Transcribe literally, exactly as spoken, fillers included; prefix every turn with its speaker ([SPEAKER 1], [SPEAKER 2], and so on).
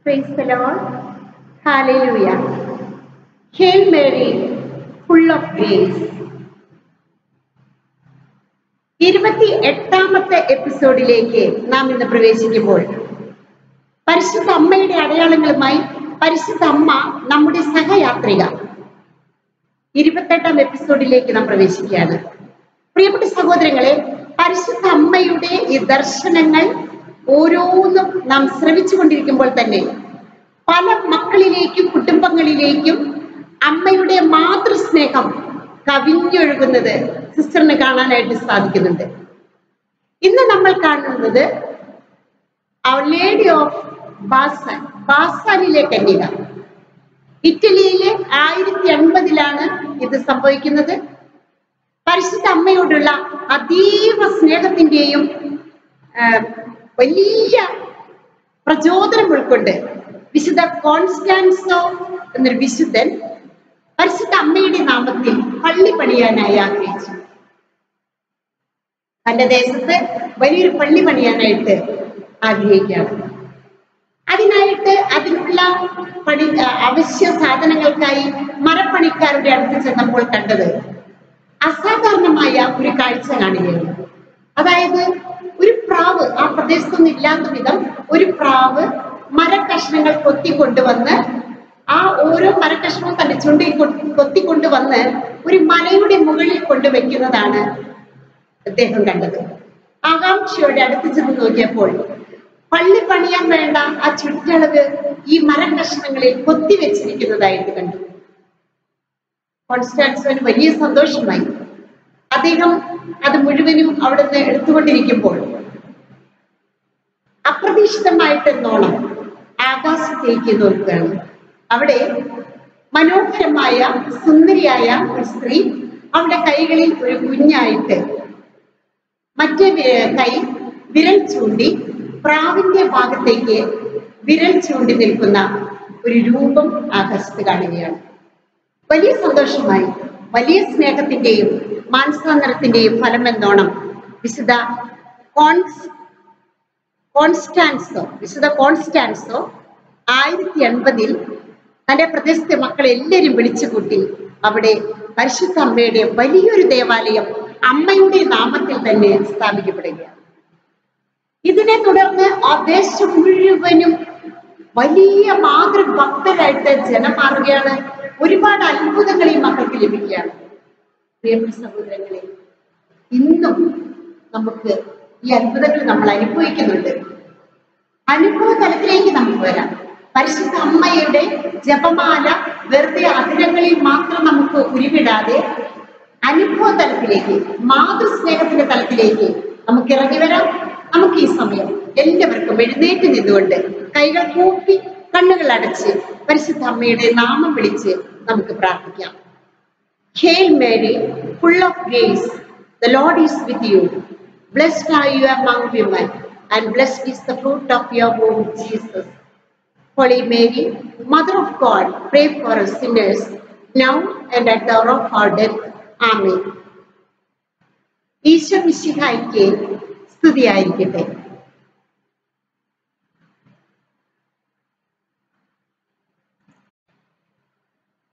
[SPEAKER 1] Praise the Lord. Hallelujah. Hail Mary, full of grace. ഇരുപത്തി എട്ടാമത്തെ എപ്പിസോഡിലേക്ക് നാം ഇന്ന് പ്രവേശിക്കുമ്പോൾ പരിശുദ്ധ അമ്മയുടെ അടയാളങ്ങളുമായി പരിശുദ്ധ അമ്മ നമ്മുടെ സഹയാത്രിക. ഇരുപത്തെട്ടാം എപ്പിസോഡിലേക്ക് നാം പ്രവേശിക്കുകയാണ്. പ്രിയപ്പെട്ട സഹോദരങ്ങളെ, പരിശുദ്ധ അമ്മയുടെ ഈ ദർശനങ്ങൾ ഓരോന്നും നാം ശ്രമിച്ചുകൊണ്ടിരിക്കുമ്പോൾ തന്നെ പല മക്കളിലേക്കും കുടുംബങ്ങളിലേക്കും അമ്മയുടെ മാതൃസ്നേഹം കവിഞ്ഞൊഴുകുന്നത് സിസ്റ്ററിന് കാണാനായിട്ട് സാധിക്കുന്നുണ്ട്. ഇന്ന് നമ്മൾ കാണുന്നത് Our Lady of ബാസാൻ, ബാസാനിലെ കന്യക. ഇറ്റലിയിലെ ആയിരത്തി എൺപതിലാണ് ഇത് സംഭവിക്കുന്നത്. പരിശുദ്ധ അമ്മയോടുള്ള അതീവ സ്നേഹത്തിന്റെയും വലിയ പ്രചോദനം ഉൾക്കൊണ്ട് വിശുദ്ധ കോൺസ്റ്റാൻസോ എന്നൊരു വിശുദ്ധൻ പരിശുദ്ധ അമ്മയുടെ നാമത്തിൽ പള്ളി പണിയാനായി ആഗ്രഹിച്ചു. തന്റെ ദേശത്ത് വലിയൊരു പള്ളി പണിയാനായിട്ട് ആഗ്രഹിക്കുകയാണ്. അതിനായിട്ട് അതിനുള്ള പണി അവശ്യ സാധനങ്ങൾക്കായി മരപ്പണിക്കാരുടെ അടുത്ത് ചെന്നപ്പോൾ കണ്ടത് അസാധാരണമായ ഒരു കാഴ്ച കാണുകയാണ്. അതായത് ഒരു പ്രാവ്, ആ പ്രദേശത്തൊന്നും ഇല്ലാത്ത വിധം ഒരു പ്രാവ് മരക്കഷ്ണങ്ങൾ കൊത്തിക്കൊണ്ടുവന്ന് ആ ഓരോ മരക്കഷ്ണവും തന്റെ ചുണ്ടിൽ കൊത്തിക്കൊണ്ടുവന്ന് ഒരു മലയുടെ മുകളിൽ കൊണ്ടുവയ്ക്കുന്നതാണ് അദ്ദേഹം കണ്ടത്. ആകാംക്ഷയോടെ അടുത്ത് ചെന്ന് നോക്കിയപ്പോൾ പള്ളി പണിയാൻ വേണ്ട ആ ചുറ്റളവ് ഈ മരക്കഷ്ണങ്ങളിൽ കൊത്തിവെച്ചിരിക്കുന്നതായിട്ട് കണ്ടു. കോൺസ്റ്റാൻസോന് വലിയ സന്തോഷമായി. അദ്ദേഹം അത് മുഴുവനും അവിടുന്ന് എടുത്തുകൊണ്ടിരിക്കുമ്പോൾ അപ്രതീക്ഷിതമായിട്ടെന്നോണം ആകാശത്തേക്ക് നോക്കുകയാണ്. അവിടെ മനോഹരമായ സുന്ദരിയായ ഒരു സ്ത്രീ അവളുടെ കൈകളിൽ ഒരു കുഞ്ഞായിട്ട് മറ്റേ കൈ വിരൽ ചൂണ്ടി പ്രാവിന്റെ ഭാഗത്തേക്ക് വിരൽ ചൂണ്ടി നിൽക്കുന്ന ഒരു രൂപം ആകാശത്ത് കാണുകയാണ്. വലിയ സന്തോഷമായി, വലിയ സ്നേഹത്തിന്റെയും മാനസാന്തരത്തിന്റെയും ഫലം എന്നോണം വിശുദ്ധ കോൺസ് കോൺസ്റ്റാൻസോ വിശുദ്ധ കോൺസ്റ്റാൻസോ ആയിരത്തി എൺപതിൽ തന്റെ പ്രദേശത്തെ മക്കളെ എല്ലാവരും വിളിച്ചുകൂട്ടി അവിടെ പരിശുദ്ധ അമ്മയുടെ വലിയൊരു ദേവാലയം അമ്മയുടെ നാമത്തിൽ തന്നെ സ്ഥാപിക്കപ്പെടുകയാണ്. ഇതിനെ തുടർന്ന് ആ ദേശം മുഴുവനും വലിയ മാതൃഭക്തരായിട്ട് ജനം മാറുകയാണ്. ഒരുപാട് അത്ഭുതങ്ങൾ ഈ മക്കൾക്ക് ലഭിക്കുകയാണ്. പ്രിയപ്പെട്ട സഹോദരങ്ങളെ, ഇന്നും നമുക്ക് ഈ അത്ഭുതങ്ങൾ നമ്മൾ അനുഭവിക്കുന്നുണ്ട്. അനുഭവ തലത്തിലേക്ക് നമുക്ക് വരാം. പരിശുദ്ധ അമ്മയുടെ ജപമാല വെറുതെ അതിരങ്ങളിൽ മാത്രം നമുക്ക് ഉരുവിടാതെ അനുഭവ തലത്തിലേക്ക്, മാതൃസ്നേഹത്തിന്റെ തലത്തിലേക്ക് നമുക്ക് ഇറങ്ങി വരാം. നമുക്ക് ഈ സമയം എല്ലാവർക്കും എഴുന്നേറ്റ് നിന്നുകൊണ്ട് കൈകൾ കൂപ്പി കണ്ണുകൾ അടച്ച് പരിശുദ്ധ അമ്മയുടെ നാമം വിളിച്ച് നമുക്ക് പ്രാർത്ഥിക്കാം. Hail Mary, full of grace, the Lord is with you. Blessed are you among women, and blessed is the fruit of your womb, Jesus. Holy Mary, Mother of God, pray for us sinners, now and at the hour of our death. Amen. Isho മിശിഹായ്ക്ക് സ്തുതിയായിരിക്കട്ടെ.